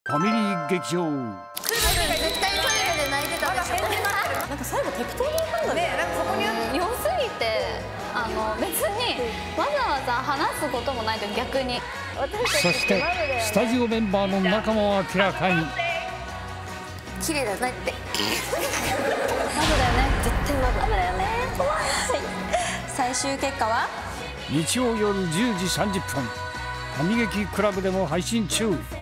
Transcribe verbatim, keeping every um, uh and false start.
ファミリー劇場。 クールで絶対トイレで泣いてたでしょ。 なんか最後適当に言ったんだね。 なんかそこに良すぎて、あの別にわざわざ話すこともないと逆に。 そしてスタジオメンバーの仲も明らかに。 綺麗だねって。 マブだよね。 絶対マブ。 マブだよね。怖い。 最終結果は日曜夜じゅうじさんじゅっぷん、ファミ劇クラブでも配信中。